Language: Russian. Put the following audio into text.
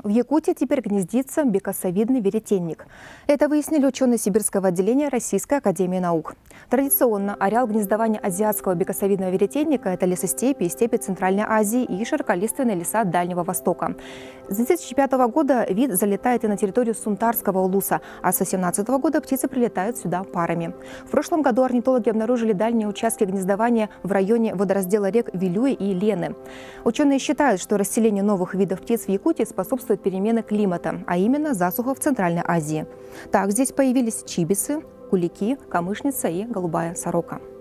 В Якутии теперь гнездится бекасовидный веретенник. Это выяснили ученые Сибирского отделения Российской академии наук. Традиционно ареал гнездования азиатского бекасовидного веретенника – это лесостепи и степи Центральной Азии и широколиственные леса Дальнего Востока. С 2005 года вид залетает и на территорию Сунтарского улуса, а с 2018 года птицы прилетают сюда парами. В прошлом году орнитологи обнаружили дальние участки гнездования в районе водораздела рек Вилюи и Лены. Ученые считают, что расселение новых видов птиц в Якутии способствует перемене климата, а именно засуха в Центральной Азии. Так здесь появились чибисы, кулики, камышница и голубая сорока.